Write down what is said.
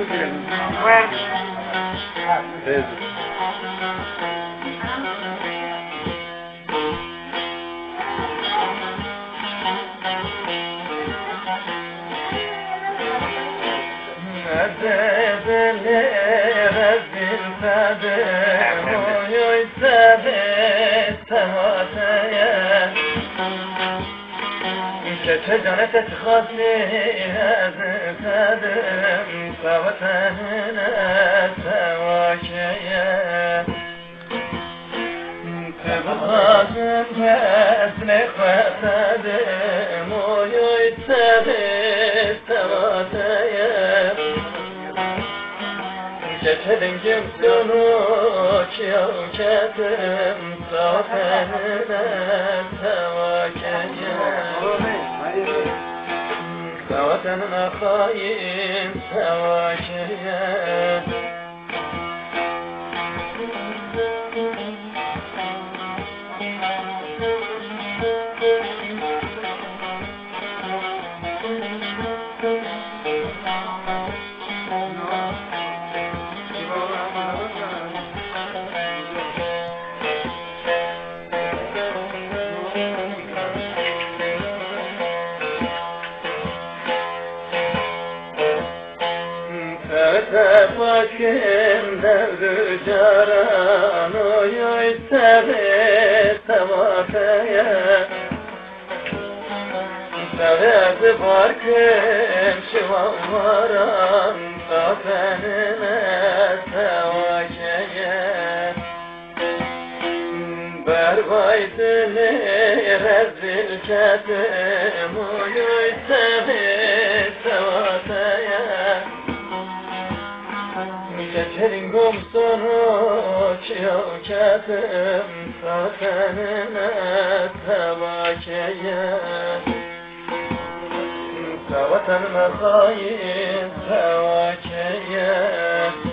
جانت تخاطني هذا فادم فوتهنا سواكيا تبغاكم فاسني خاتدم ويتسابي سواتيا جتلن جمسونوك يوكتم فوتهنا سواكيا سواتنا خاين سواكيا Fatım devri caran oy seve sevataya Sevezi farkım şivanvaran Kafenine sevakeye Berbaydını rezil kedim oy seve sevataya Geçerin gomsunu çiyokatım Satenine tevakeye Savatanına hain tevakeye